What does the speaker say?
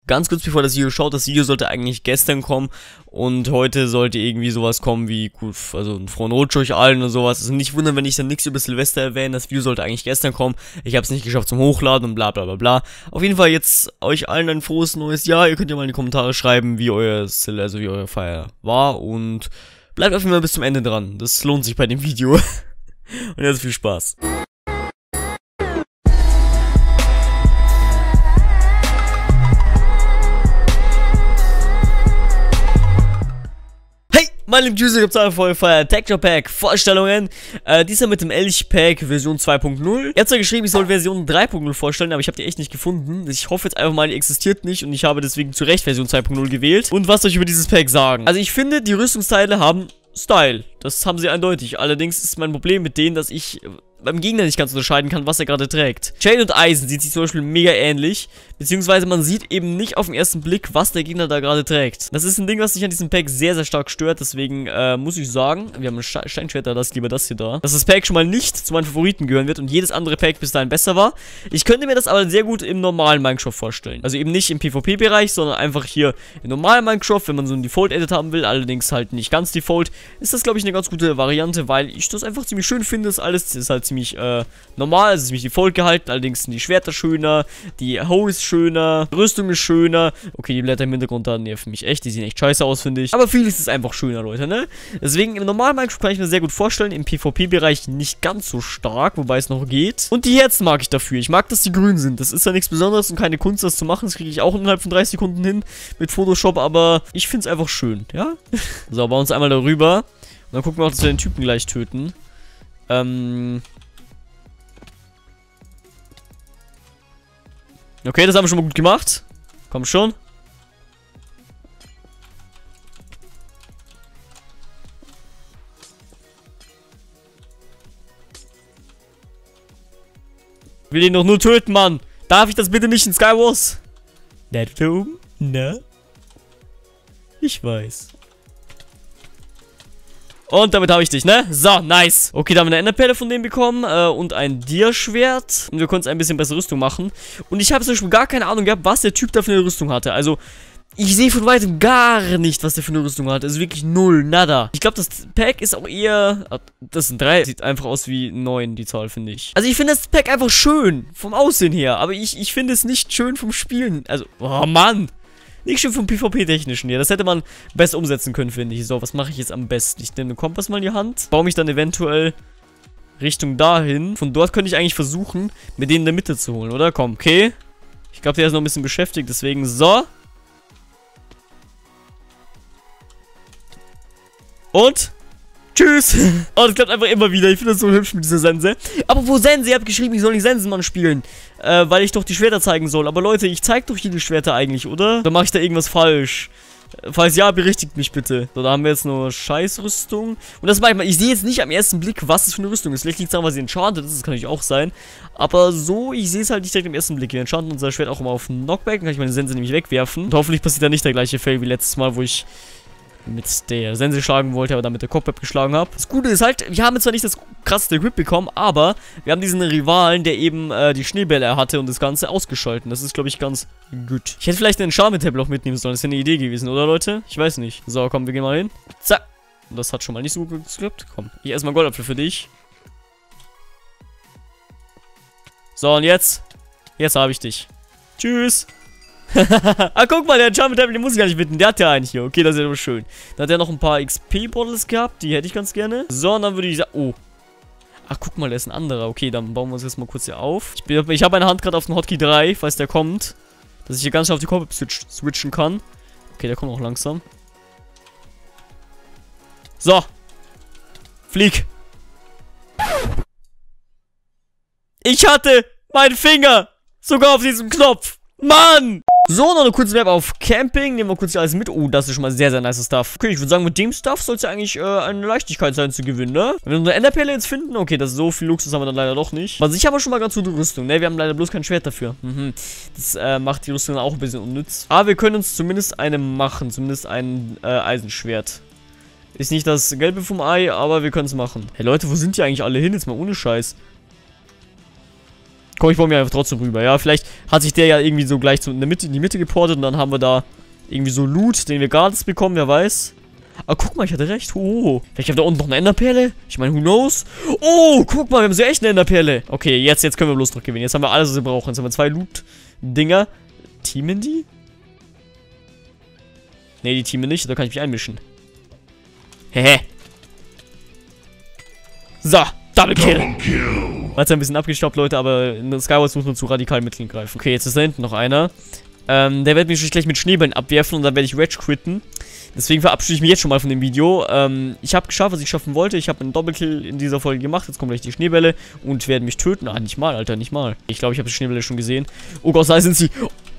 Ganz kurz bevor das Video schaut, das Video sollte eigentlich gestern kommen und heute sollte irgendwie sowas kommen wie, gut, also ein frohen Rutsch euch allen und sowas. Also nicht wundern, wenn ich dann nichts über Silvester erwähne, das Video sollte eigentlich gestern kommen. Ich habe es nicht geschafft zum Hochladen und bla bla bla bla. Auf jeden Fall jetzt euch allen ein frohes neues Jahr. Ihr könnt ja mal in die Kommentare schreiben, wie euer Feier war und bleibt auf jeden Fall bis zum Ende dran. Das lohnt sich bei dem Video. Und jetzt viel Spaß. Meine lieben User, gibt's einfach Feuerfeuer Texture Pack Vorstellungen. Diesmal mit dem Elch Pack Version 2.0. Ihr habt ja geschrieben, ich soll Version 3.0 vorstellen, aber ich habe die echt nicht gefunden. Ich hoffe jetzt einfach mal, die existiert nicht und ich habe deswegen zu Recht Version 2.0 gewählt. Und was soll ich über dieses Pack sagen? Also ich finde, die Rüstungsteile haben Style. Das haben sie eindeutig. Allerdings ist mein Problem mit denen, dass ich beim Gegner nicht ganz unterscheiden kann, was er gerade trägt. Chain und Eisen sieht sich zum Beispiel mega ähnlich, beziehungsweise man sieht eben nicht auf den ersten Blick, was der Gegner da gerade trägt. Das ist ein Ding, was mich an diesem Pack sehr, sehr stark stört, deswegen muss ich sagen, wir haben ein Steinschwert, da lieber das hier da, dass das Pack schon mal nicht zu meinen Favoriten gehören wird und jedes andere Pack bis dahin besser war. Ich könnte mir das aber sehr gut im normalen Minecraft vorstellen. Also eben nicht im PvP-Bereich, sondern einfach hier im normalen Minecraft, wenn man so einen Default-Edit haben will, allerdings halt nicht ganz Default, ist das, glaube ich, eine ganz gute Variante, weil ich das einfach ziemlich schön finde. Das alles ist halt ziemlich normal, also ziemlich Default gehalten, allerdings sind die Schwerter schöner, die Hoe ist schöner, die Rüstung ist schöner. Okay, die Blätter im Hintergrund da nerven mich echt, die sehen echt scheiße aus, finde ich. Aber vieles ist einfach schöner, Leute, ne? Deswegen im normalen Minecraft kann ich mir sehr gut vorstellen, im PvP-Bereich nicht ganz so stark, wobei es noch geht. Und die Herzen mag ich dafür. Ich mag, dass die grün sind. Das ist ja nichts Besonderes und keine Kunst, das zu machen. Das kriege ich auch innerhalb von 30 Sekunden hin mit Photoshop, aber ich finde es einfach schön, ja? So, bauen uns einmal darüber. Und dann gucken wir auch, dass wir den Typen gleich töten. Okay, das haben wir schon mal gut gemacht. Komm schon. Ich will ihn doch nur töten, Mann. Darf ich das bitte nicht in Skywars? Der da oben? Na? Ich weiß. Und damit habe ich dich, ne? So, nice. Okay, da haben wir eine Enderperle von dem bekommen und ein Dia-Schwert. Und wir konnten ein bisschen bessere Rüstung machen. Und ich habe zum Beispiel gar keine Ahnung gehabt, was der Typ da für eine Rüstung hatte. Also, ich sehe von weitem gar nicht, was der für eine Rüstung hat. Also wirklich null, nada. Ich glaube, das Pack ist auch eher... Das sind 3. Sieht einfach aus wie 9, die Zahl, finde ich. Also ich finde das Pack einfach schön, vom Aussehen her. Aber ich finde es nicht schön vom Spielen. Also, oh Mann. Nicht schön vom PvP-Technischen hier. Das hätte man besser umsetzen können, finde ich. So, was mache ich jetzt am besten? Ich nehme den Kompass mal in die Hand. Baue mich dann eventuell Richtung dahin. Von dort könnte ich eigentlich versuchen, mit denen in der Mitte zu holen, oder? Komm, okay. Ich glaube, der ist noch ein bisschen beschäftigt, deswegen so. Und? Tschüss. Oh, das klappt einfach immer wieder. Ich finde das so hübsch mit dieser Sense. Aber wo Sense? Ihr habt geschrieben, ich soll nicht Sensenmann spielen. Weil ich doch die Schwerter zeigen soll. Aber Leute, ich zeige doch hier die Schwerter eigentlich, oder? Oder mache ich da irgendwas falsch? Falls ja, berichtigt mich bitte. So, da haben wir jetzt nur Scheißrüstung. Und das meine ich sehe jetzt nicht am ersten Blick, was das für eine Rüstung ist. Vielleicht liegt es daran, weil sie enchanted ist. Das kann natürlich auch sein. Aber so, ich sehe es halt nicht direkt am ersten Blick. Wir enchanten unser Schwert auch immer auf Knockback. Dann kann ich meine Sense nämlich wegwerfen. Und hoffentlich passiert da nicht der gleiche Fail wie letztes Mal, wo ich mit der Sense schlagen wollte, aber damit der Cobweb geschlagen habe. Das Gute ist halt, wir haben zwar nicht das krasseste Equip bekommen, aber wir haben diesen Rivalen, der eben die Schneebälle hatte und das Ganze ausgeschalten. Das ist, glaube ich, ganz gut. Ich hätte vielleicht einen Charme-Tablet auch mitnehmen sollen. Das wäre eine Idee gewesen, oder Leute? Ich weiß nicht. So, komm, wir gehen mal hin. Zack. Das hat schon mal nicht so gut geklappt. Komm, ich erstmal Goldapfel für dich. So, und jetzt? Jetzt habe ich dich. Tschüss. Ah, guck mal, der Charme Tablet, den muss ich gar nicht bitten. Der hat ja einen hier. Okay, das ist ja aber schön. Dann hat er noch ein paar XP-Bottles gehabt. Die hätte ich ganz gerne. So, und dann würde ich sagen... Oh. Ach, guck mal, der ist ein anderer. Okay, dann bauen wir uns jetzt mal kurz hier auf. Ich habe meine Hand gerade auf den Hotkey 3, falls der kommt. Dass ich hier ganz schnell auf die Cobweb switchen kann. Okay, der kommt auch langsam. So. Flieg. Ich hatte meinen Finger sogar auf diesem Knopf. Mann! So, noch eine kurze Map auf Camping. Nehmen wir kurz hier alles mit. Oh, das ist schon mal sehr, sehr nice Stuff. Okay, ich würde sagen, mit dem Stuff soll es ja eigentlich eine Leichtigkeit sein zu gewinnen, ne? Wenn wir eine Enderperle jetzt finden, okay, das ist so viel Luxus haben wir dann leider doch nicht. Was ich aber schon mal ganz gute Rüstung, ne? Wir haben leider bloß kein Schwert dafür. Das macht die Rüstung dann auch ein bisschen unnütz. Aber wir können uns zumindest eine machen. Zumindest ein Eisenschwert. Ist nicht das Gelbe vom Ei, aber wir können es machen. Hey Leute, wo sind die eigentlich alle hin? Jetzt mal ohne Scheiß. Komm, ich baue mir einfach trotzdem rüber, ja. Vielleicht hat sich der ja irgendwie so gleich in die Mitte geportet und dann haben wir da irgendwie so Loot, den wir gratis bekommen, wer weiß. Aber guck mal, ich hatte recht. Oh, vielleicht haben wir da unten noch eine Enderperle. Ich meine, who knows? Oh, guck mal, wir haben so echt eine Enderperle. Okay, jetzt können wir bloß noch gewinnen. Jetzt haben wir alles, was wir brauchen. Jetzt haben wir 2 Loot-Dinger. Teamen die? Ne, die teamen nicht. Da kann ich mich einmischen. Hehe. So, Double Kill. War jetzt ein bisschen abgestoppt, Leute, aber in Skywars muss man zu radikalen Mitteln greifen. Okay, jetzt ist da hinten noch einer. Der wird mich gleich mit Schneebällen abwerfen und dann werde ich Rage quitten. Deswegen verabschiede ich mich jetzt schon mal von dem Video. Ich habe geschafft, was ich schaffen wollte. Ich habe einen Doppelkill in dieser Folge gemacht. Jetzt kommen gleich die Schneebälle und werden mich töten. Ah, nicht mal, Alter, nicht mal. Ich glaube, ich habe die Schneebälle schon gesehen. Oh Gott, da sind sie.